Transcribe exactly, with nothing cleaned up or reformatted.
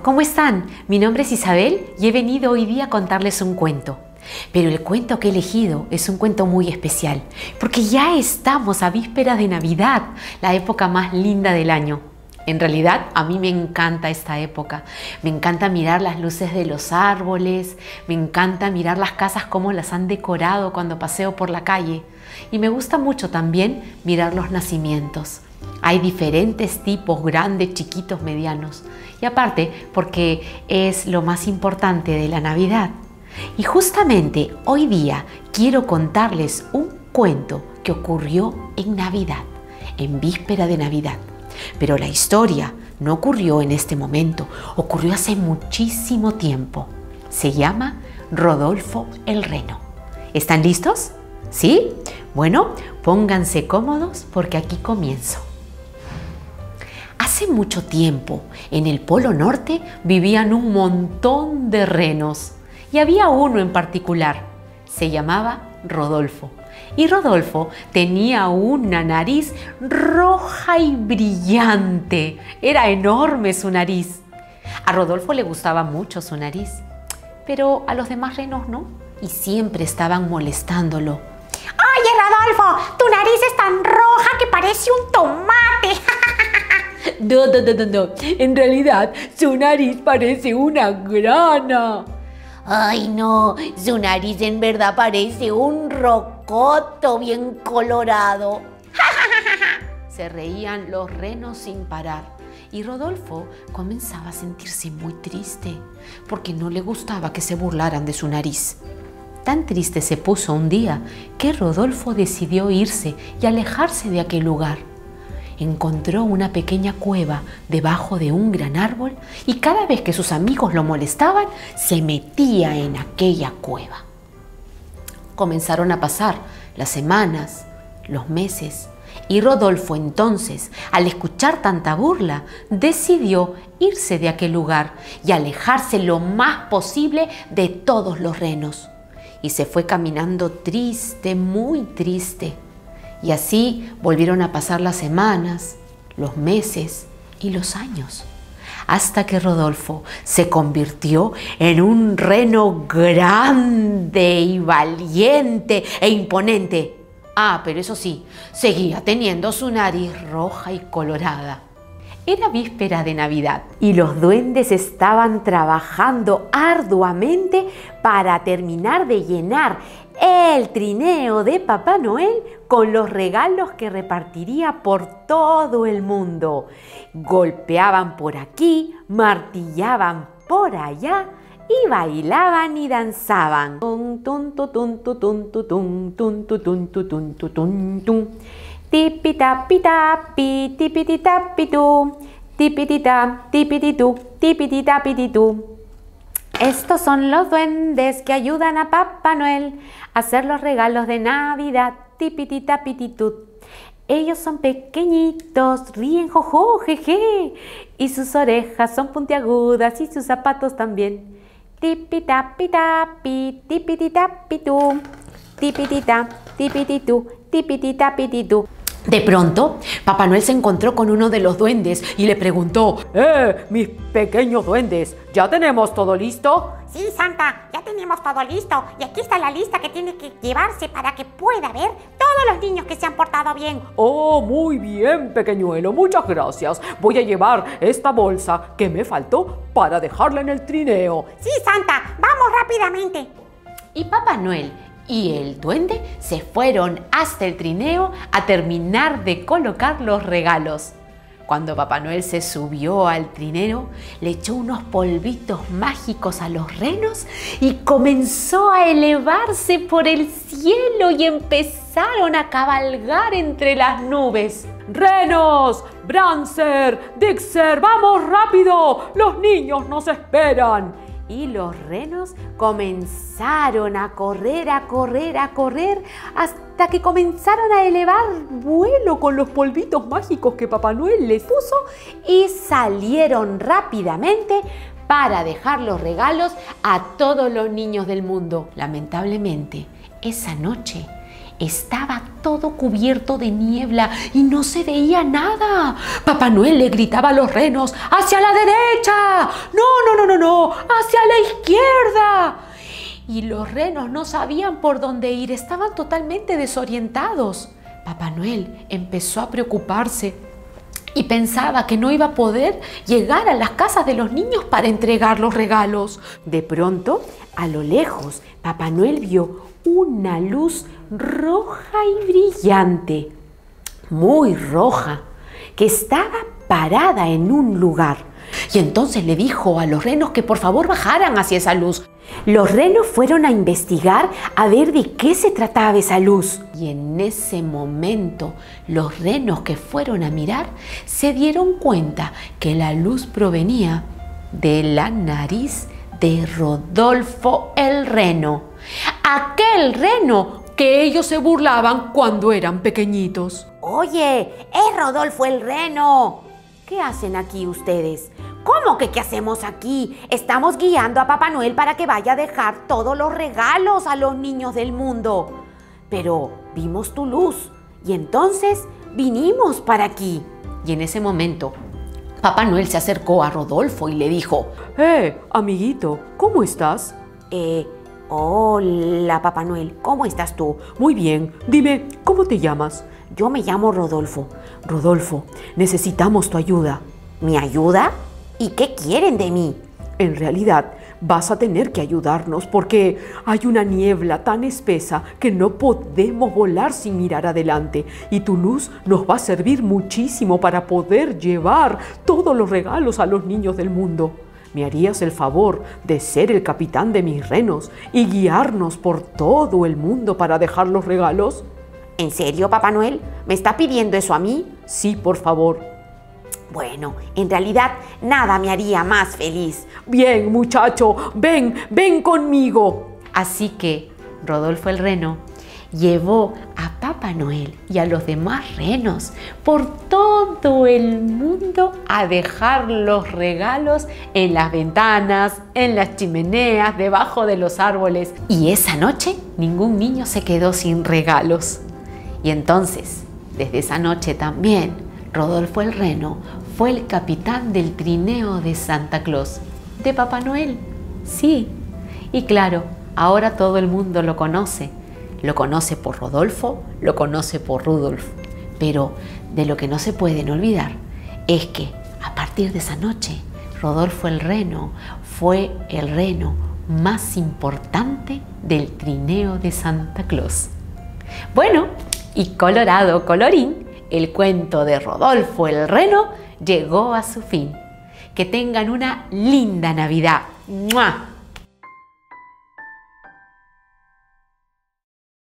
¿cómo están? Mi nombre es Isabel y he venido hoy día a contarles un cuento. Pero el cuento que he elegido es un cuento muy especial, porque ya estamos a vísperas de Navidad, la época más linda del año. En realidad, a mí me encanta esta época. Me encanta mirar las luces de los árboles, me encanta mirar las casas cómo las han decorado cuando paseo por la calle. Y me gusta mucho también mirar los nacimientos. Hay diferentes tipos, grandes, chiquitos, medianos. Y aparte, porque es lo más importante de la Navidad. Y justamente hoy día quiero contarles un cuento que ocurrió en Navidad, en víspera de Navidad. Pero la historia no ocurrió en este momento, ocurrió hace muchísimo tiempo. Se llama Rodolfo el Reno. ¿Están listos? ¿Sí? Bueno, pónganse cómodos porque aquí comienzo. Hace mucho tiempo, en el Polo Norte vivían un montón de renos. Y había uno en particular, se llamaba Rodolfo. Y Rodolfo tenía una nariz roja y brillante. Era enorme su nariz. A Rodolfo le gustaba mucho su nariz, pero a los demás renos no. Y siempre estaban molestándolo. ¡Oye, Rodolfo! Tu nariz es tan roja que parece un tomate. No, no, no, no, no. En realidad, su nariz parece una grana. Ay, no, su nariz en verdad parece un rocoto bien colorado. Se reían los renos sin parar y Rodolfo comenzaba a sentirse muy triste porque no le gustaba que se burlaran de su nariz. Tan triste se puso un día que Rodolfo decidió irse y alejarse de aquel lugar. Encontró una pequeña cueva debajo de un gran árbol y cada vez que sus amigos lo molestaban, se metía en aquella cueva. Comenzaron a pasar las semanas, los meses, y Rodolfo entonces, al escuchar tanta burla, decidió irse de aquel lugar y alejarse lo más posible de todos los renos. Y se fue caminando triste, muy triste. Y así volvieron a pasar las semanas, los meses y los años, hasta que Rodolfo se convirtió en un reno grande y valiente e imponente. Ah, pero eso sí, seguía teniendo su nariz roja y colorada. Era víspera de Navidad y los duendes estaban trabajando arduamente para terminar de llenar el trineo de Papá Noel con los regalos que repartiría por todo el mundo. Golpeaban por aquí, martillaban por allá y bailaban y danzaban. Tipi-tapi-tapi, tipiti-tapi-tú, tipiti-tap, tipiti-tú, tipiti-tapiti-tú. Estos son los duendes que ayudan a Papá Noel a hacer los regalos de Navidad. Tipiti-tapiti-tú. Ellos son pequeñitos, ríen jojo, jeje, y sus orejas son puntiagudas y sus zapatos también. Tipi-tapi-tapi, tipiti-tapiti-tú, tipiti-tap, tipiti-tú, tipiti-tapiti-tú. De pronto, Papá Noel se encontró con uno de los duendes y le preguntó: ¡Eh, mis pequeños duendes! ¿Ya tenemos todo listo? Sí, Santa, ya tenemos todo listo. Y aquí está la lista que tiene que llevarse para que pueda ver todos los niños que se han portado bien. Oh, muy bien, pequeñuelo, muchas gracias. Voy a llevar esta bolsa que me faltó para dejarla en el trineo. Sí, Santa, vamos rápidamente. Y Papá Noel y el duende se fueron hasta el trineo a terminar de colocar los regalos. Cuando Papá Noel se subió al trineo, le echó unos polvitos mágicos a los renos y comenzó a elevarse por el cielo y empezaron a cabalgar entre las nubes. ¡Renos! ¡Brancer! ¡Dixer! ¡Vamos rápido! ¡Los niños nos esperan! Y los renos comenzaron a correr, a correr, a correr, hasta que comenzaron a elevar vuelo con los polvitos mágicos que Papá Noel les puso y salieron rápidamente para dejar los regalos a todos los niños del mundo. Lamentablemente, esa noche estaba todo cubierto de niebla y no se veía nada. Papá Noel le gritaba a los renos: ¡hacia la derecha! ¡No, derecho, hacia la izquierda. Y los renos no sabían por dónde ir, estaban totalmente desorientados. Papá Noel empezó a preocuparse y pensaba que no iba a poder llegar a las casas de los niños para entregar los regalos. De pronto, a lo lejos, Papá Noel vio una luz roja y brillante, muy roja, que estaba parada en un lugar. Y entonces le dijo a los renos que por favor bajaran hacia esa luz. Los renos fueron a investigar a ver de qué se trataba esa luz. Y en ese momento, los renos que fueron a mirar se dieron cuenta que la luz provenía de la nariz de Rodolfo el reno. Aquel reno que ellos se burlaban cuando eran pequeñitos. Oye, es Rodolfo el reno. ¿Qué hacen aquí ustedes? ¿Cómo que qué hacemos aquí? Estamos guiando a Papá Noel para que vaya a dejar todos los regalos a los niños del mundo. Pero vimos tu luz y entonces vinimos para aquí. Y en ese momento, Papá Noel se acercó a Rodolfo y le dijo: ¡Eh, amiguito! ¿Cómo estás? Eh, hola Papá Noel, ¿cómo estás tú? Muy bien. Dime, ¿cómo te llamas? Yo me llamo Rodolfo. Rodolfo, necesitamos tu ayuda. ¿Mi ayuda? ¿Y qué quieren de mí? En realidad, vas a tener que ayudarnos porque hay una niebla tan espesa que no podemos volar sin mirar adelante y tu luz nos va a servir muchísimo para poder llevar todos los regalos a los niños del mundo. ¿Me harías el favor de ser el capitán de mis renos y guiarnos por todo el mundo para dejar los regalos? ¿En serio, Papá Noel? ¿Me está pidiendo eso a mí? Sí, por favor. Bueno, en realidad nada me haría más feliz. Bien, muchacho, ven, ven conmigo. Así que Rodolfo el reno llevó a Papá Noel y a los demás renos por todo el mundo a dejar los regalos en las ventanas, en las chimeneas, debajo de los árboles. Y esa noche ningún niño se quedó sin regalos. Y entonces, desde esa noche también, Rodolfo el reno fue el capitán del trineo de Santa Claus, de Papá Noel. Sí, y claro, ahora todo el mundo lo conoce. Lo conoce por Rodolfo, lo conoce por Rudolf. Pero de lo que no se pueden olvidar es que a partir de esa noche, Rodolfo el reno fue el reno más importante del trineo de Santa Claus. Bueno, y colorado colorín, el cuento de Rodolfo el reno llegó a su fin. Que tengan una linda Navidad. ¡Mua!